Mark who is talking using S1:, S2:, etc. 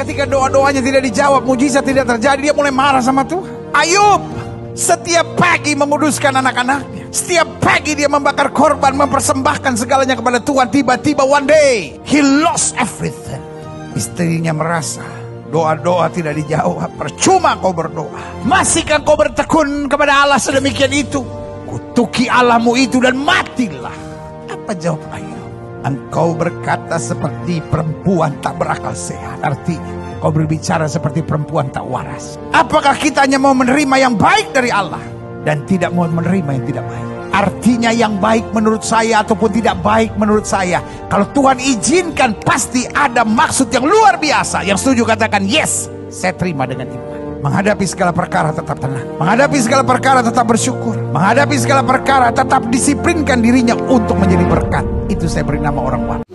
S1: ketika doa-doanya tidak dijawab, mujizat tidak terjadi, dia mulai marah sama Tuhan. Ayub setiap pagi menguduskan anak-anaknya. Setiap pagi dia membakar korban, mempersembahkan segalanya kepada Tuhan. Tiba-tiba one day, he lost everything. Istrinya merasa doa-doa tidak dijawab. Percuma kau berdoa. Masihkah kau bertekun kepada Allah sedemikian itu? Kutuki Allahmu itu dan matilah. Apa jawab Ayub? Engkau berkata seperti perempuan tak berakal sehat. Artinya kau berbicara seperti perempuan tak waras. Apakah kita hanya mau menerima yang baik dari Allah dan tidak mau menerima yang tidak baik? Artinya yang baik menurut saya ataupun tidak baik menurut saya, kalau Tuhan izinkan pasti ada maksud yang luar biasa. Yang setuju katakan yes, saya terima dengan iman. Menghadapi segala perkara tetap tenang. Menghadapi segala perkara tetap bersyukur. Menghadapi segala perkara tetap disiplinkan dirinya untuk menjadi berkat. Itu saya beri nama orang